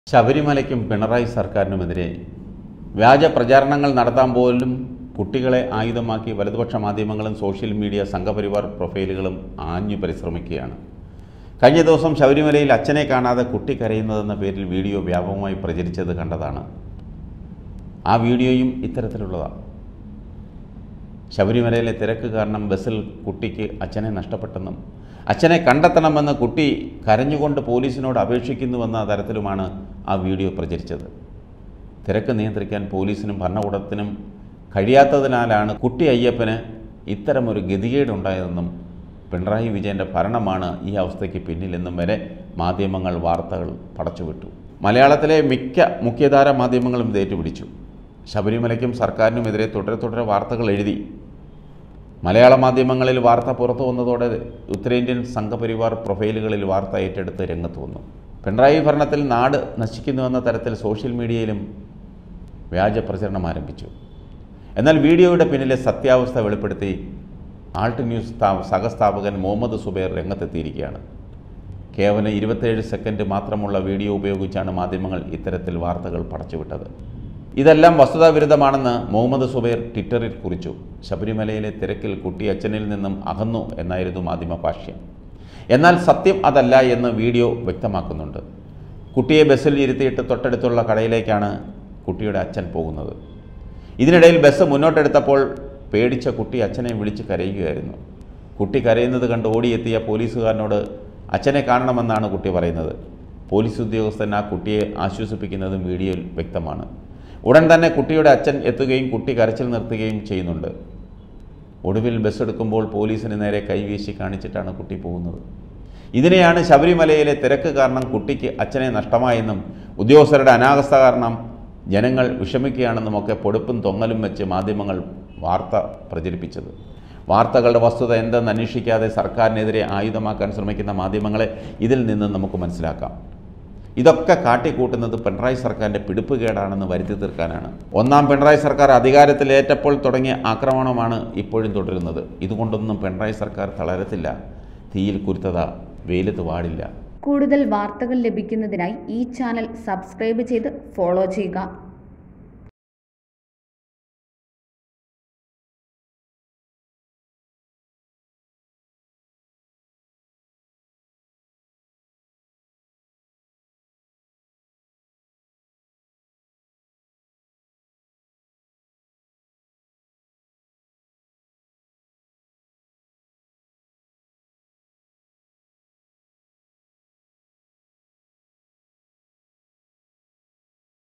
ശബരിമലയ്ക്കും പിണറായി സർക്കാരിനുമെതിരെ വ്യാജ പ്രചാരണങ്ങൾ നടത്താൻ പോലും കുട്ടികളെ ആയുധമാക്കി വലതുപക്ഷ മാധ്യമങ്ങളും സോഷ്യൽ മീഡിയ സംഘപരിവാർ പ്രൊഫൈലുകളും ആഞ്ഞു പരിശ്രമിക്കുകയാണ്. കഴിഞ്ഞ ദിവസം ശബരിമലയിൽ അച്ഛനെ കാണാതെ കുട്ടി കരയുന്നതെന്ന പേരിൽ വീഡിയോ വ്യാപകമായി പ്രചരിച്ചത് കണ്ടതാണ്. ആ വീഡിയോയും ഇത്തരത്തിലുള്ളതാണ്. ശബരിമലയിലെ തിരക്ക് കാരണം ബസ്സിൽ കുട്ടിക്ക് അച്ഛനെ നഷ്ടപ്പെട്ടെന്നും അച്ഛനെ കണ്ടെത്തണമെന്ന് കുട്ടി കരഞ്ഞുകൊണ്ട് പോലീസിനോട് അപേക്ഷിക്കുന്നുവെന്ന തരത്തിലുമാണ് ആ വീഡിയോ പ്രചരിച്ചത്. തിരക്ക് നിയന്ത്രിക്കാൻ പോലീസിനും ഭരണകൂടത്തിനും കഴിയാത്തതിനാലാണ് കുട്ടി അയ്യപ്പന് ഇത്തരമൊരു ഗതികേടുണ്ടായതെന്നും പിണറായി വിജയൻ്റെ ഭരണമാണ് ഈ അവസ്ഥയ്ക്ക് പിന്നിലെന്നും വരെ മാധ്യമങ്ങൾ വാർത്തകൾ പടച്ചുവിട്ടു. മലയാളത്തിലെ മിക്ക മുഖ്യധാര മാധ്യമങ്ങളും ഇത് ഏറ്റുപിടിച്ചു. ശബരിമലയ്ക്കും സർക്കാരിനുമെതിരെ തുടരെ വാർത്തകൾ എഴുതി. മലയാള മാധ്യമങ്ങളിൽ വാർത്ത പുറത്തു വന്നതോടെ ഉത്തരേന്ത്യൻ സംഘപരിവാർ പ്രൊഫൈലുകളിൽ വാർത്ത ഏറ്റെടുത്ത് രംഗത്ത് വന്നു. പിണറായി ഭരണത്തിൽ നാട് നശിക്കുന്നുവെന്ന തരത്തിൽ സോഷ്യൽ മീഡിയയിലും വ്യാജ പ്രചരണം ആരംഭിച്ചു. എന്നാൽ വീഡിയോയുടെ പിന്നിലെ സത്യാവസ്ഥ വെളിപ്പെടുത്തി ആൾട്ട് ന്യൂസ് സഹസ്ഥാപകൻ മുഹമ്മദ് സുബൈർ രംഗത്തെത്തിയിരിക്കുകയാണ്. കേവലം 27 സെക്കൻഡ് മാത്രമുള്ള വീഡിയോ ഉപയോഗിച്ചാണ് മാധ്യമങ്ങൾ ഇത്തരത്തിൽ വാർത്തകൾ പടച്ചുവിട്ടത്. ഇതെല്ലാം വസ്തുതാവിരുദ്ധമാണെന്ന് മുഹമ്മദ് സുബൈർ ട്വിറ്ററിൽ കുറിച്ചു. ശബരിമലയിലെ തിരക്കിൽ കുട്ടി അച്ഛനിൽ നിന്നും അകന്നു എന്നായിരുന്നു മാധ്യമ ഭാഷ്യം. എന്നാൽ സത്യം അതല്ല എന്ന് വീഡിയോ വ്യക്തമാക്കുന്നുണ്ട്. കുട്ടിയെ ബസ്സിൽ ഇരുത്തിയിട്ട് തൊട്ടടുത്തുള്ള കടയിലേക്കാണ് കുട്ടിയുടെ അച്ഛൻ പോകുന്നത്. ഇതിനിടയിൽ ബസ് മുന്നോട്ടെടുത്തപ്പോൾ പേടിച്ച കുട്ടി അച്ഛനെ വിളിച്ച് കരയുകയായിരുന്നു. കുട്ടി കരയുന്നത് കണ്ട് ഓടിയെത്തിയ പോലീസുകാരനോട് അച്ഛനെ കാണണമെന്നാണ് കുട്ടി പറയുന്നത്. പോലീസ് ഉദ്യോഗസ്ഥൻ ആ കുട്ടിയെ ആശ്വസിപ്പിക്കുന്നതും വീഡിയോയിൽ വ്യക്തമാണ്. ഉടൻ തന്നെ കുട്ടിയുടെ അച്ഛൻ എത്തുകയും കുട്ടി കരച്ചിൽ നിർത്തുകയും ചെയ്യുന്നുണ്ട്. ഒടുവിൽ ബസ് എടുക്കുമ്പോൾ പോലീസിന് നേരെ കൈവീശി കാണിച്ചിട്ടാണ് കുട്ടി പോകുന്നത്. ഇതിനെയാണ് ശബരിമലയിലെ തിരക്ക് കാരണം കുട്ടിക്ക് അച്ഛനെ നഷ്ടമായെന്നും ഉദ്യോഗസ്ഥരുടെ അനാസ്ഥ കാരണം ജനങ്ങൾ വിഷമിക്കുകയാണെന്നുമൊക്കെ പൊടുപ്പും തൊങ്ങലും വെച്ച് മാധ്യമങ്ങൾ വാർത്ത പ്രചരിപ്പിച്ചത്. വാർത്തകളുടെ വസ്തുത എന്തെന്ന് അന്വേഷിക്കാതെ സർക്കാരിനെതിരെ ആയുധമാക്കാൻ ശ്രമിക്കുന്ന മാധ്യമങ്ങളെ ഇതിൽ നിന്ന് നമുക്ക് മനസ്സിലാക്കാം. ഇതൊക്കെ കാട്ടിക്കൂട്ടുന്നത് പിണറായി സർക്കാരിൻ്റെ പിടിപ്പുകേടാണെന്ന് വരുത്തി തീർക്കാനാണ്. ഒന്നാം പിണറായി സർക്കാർ അധികാരത്തിലേറ്റപ്പോൾ തുടങ്ങിയ ആക്രമണമാണ് ഇപ്പോഴും തുടരുന്നത്. ഇതുകൊണ്ടൊന്നും പിണറായി സർക്കാർ തളരത്തില്ല. തീയിൽ കുരുത്തത വെയിലത്ത് വാടില്ല. കൂടുതൽ വാർത്തകൾ ലഭിക്കുന്നതിനായി ഈ ചാനൽ സബ്സ്ക്രൈബ് ചെയ്ത് ഫോളോ ചെയ്യുക.